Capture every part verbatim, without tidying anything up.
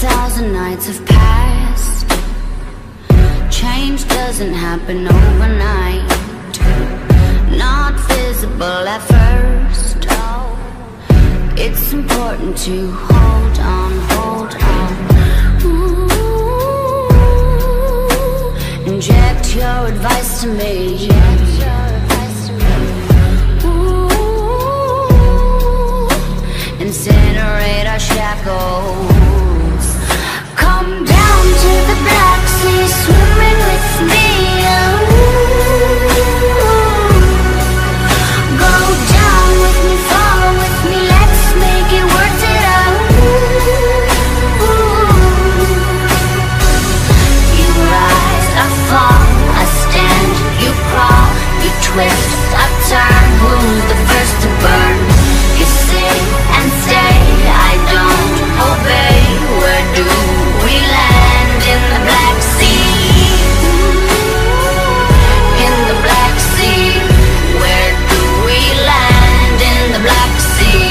thousand nights have passed. Change doesn't happen overnight. Not visible at first. It's important to hold on, hold on. Ooh, inject your advice to me. Ooh, incinerate our shackles. Come down to the Black Sea, swimming with me. Go down with me, fall with me, let's make it worth it out. You rise, I fall, I stand, you crawl, you twist, I turn. Who's the first to burn? You say and stay, I don't obey. Where do we land? In the Black Sea. In the Black Sea. Where do we land? In the Black Sea.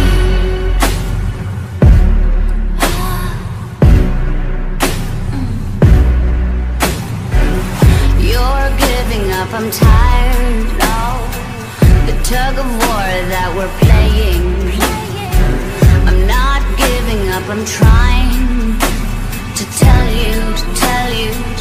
You're giving up, I'm tired. No, the tug of war that we're playing. I'm not giving up, I'm trying to tell you, to tell you